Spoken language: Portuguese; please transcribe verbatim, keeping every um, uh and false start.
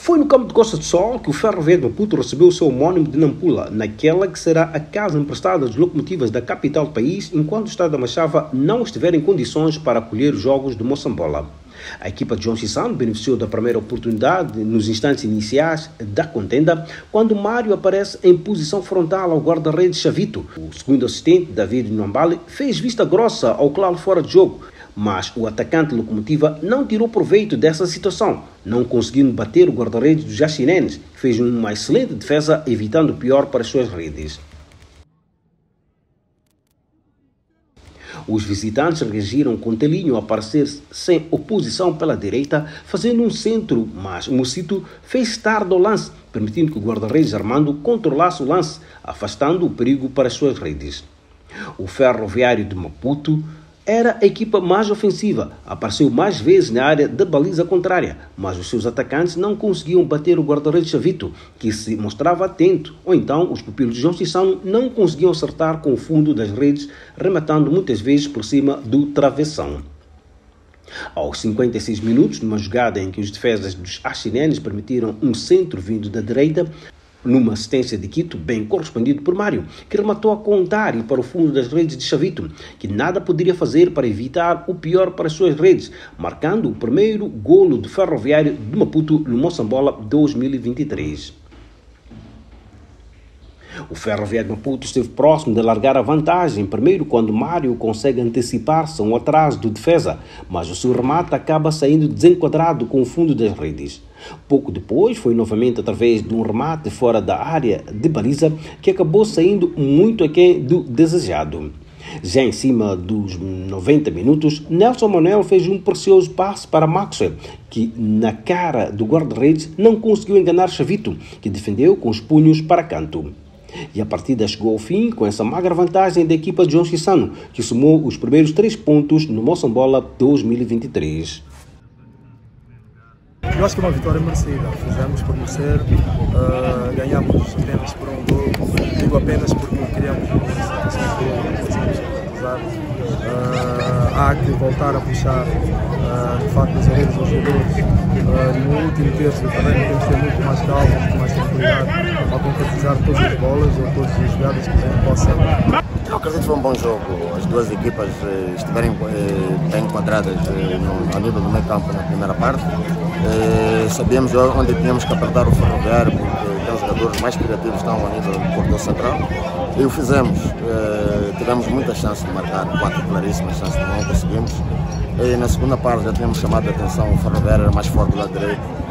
Foi no campo de Costa do Sol que o Ferroviário de Maputo recebeu o seu homónimo de Nampula, naquela que será a casa emprestada de locomotivas da capital do país, enquanto o Estado da Machava não estiver em condições para acolher os jogos de Moçambola. A equipa de João Chissano beneficiou da primeira oportunidade nos instantes iniciais da contenda, quando Mário aparece em posição frontal ao guarda-redes Chavito. O segundo assistente, David Nwambali, fez vista grossa ao claro fora de jogo, mas o atacante Locomotiva não tirou proveito dessa situação, não conseguindo bater o guarda-redes dos Jacinenses, que fez uma excelente defesa, evitando o pior para as suas redes. Os visitantes reagiram com Telinho a aparecer sem oposição pela direita, fazendo um centro, mas Mocito fez tarde ao lance, permitindo que o guarda-redes Armando controlasse o lance, afastando o perigo para as suas redes. O Ferroviário de Maputo era a equipa mais ofensiva, apareceu mais vezes na área da baliza contrária, mas os seus atacantes não conseguiam bater o guarda-redes Chavito, que se mostrava atento, ou então os pupilos de João Chissano não conseguiam acertar com o fundo das redes, rematando muitas vezes por cima do travessão. Aos cinquenta e seis minutos, numa jogada em que os defesas dos Achinenes permitiram um centro vindo da direita, numa assistência de Quito, bem correspondido por Mário, que rematou a contar e para o fundo das redes de Chavito, que nada poderia fazer para evitar o pior para as suas redes, marcando o primeiro golo do Ferroviário de Maputo no Moçambola dois mil e vinte e três. O Ferroviário de Maputo esteve próximo de largar a vantagem, primeiro quando Mário consegue antecipar-se a um atraso do defesa, mas o seu remate acaba saindo desenquadrado com o fundo das redes. Pouco depois, foi novamente através de um remate fora da área de baliza que acabou saindo muito aquém do desejado. Já em cima dos noventa minutos, Nelson Manuel fez um precioso passe para Maxwell, que na cara do guarda-redes não conseguiu enganar Chavito, que defendeu com os punhos para canto. E a partida chegou ao fim com essa magra vantagem da equipa de João Chissano, que somou os primeiros três pontos no Moçambola dois mil e vinte e três. Eu acho que é uma vitória merecida. Fizemos por merecer, uh, ganhamos apenas por um gol. Digo apenas porque criamos uma situação boa, uh, há que voltar a puxar uh, de facto as orelhas aos jogadores. Uh, no último terço do terreno temos que ter muito mais calma, muito mais tranquilidade ao concretizar todas as bolas ou todas as jogadas que a gente possa. Eu acredito que foi um bom jogo. As duas equipas eh, estiverem eh, bem enquadradas eh, no, ao nível do meio campo na primeira parte. Eh, sabíamos onde tínhamos que apertar o Ferroviário, porque tem os jogadores mais criativos que estão ao nível do corredor central. E o fizemos. Eh, tivemos muita chance de marcar, quatro claríssimas chances, não conseguimos. E na segunda parte já tínhamos chamado a atenção, o Ferroviário era mais forte do lado direito.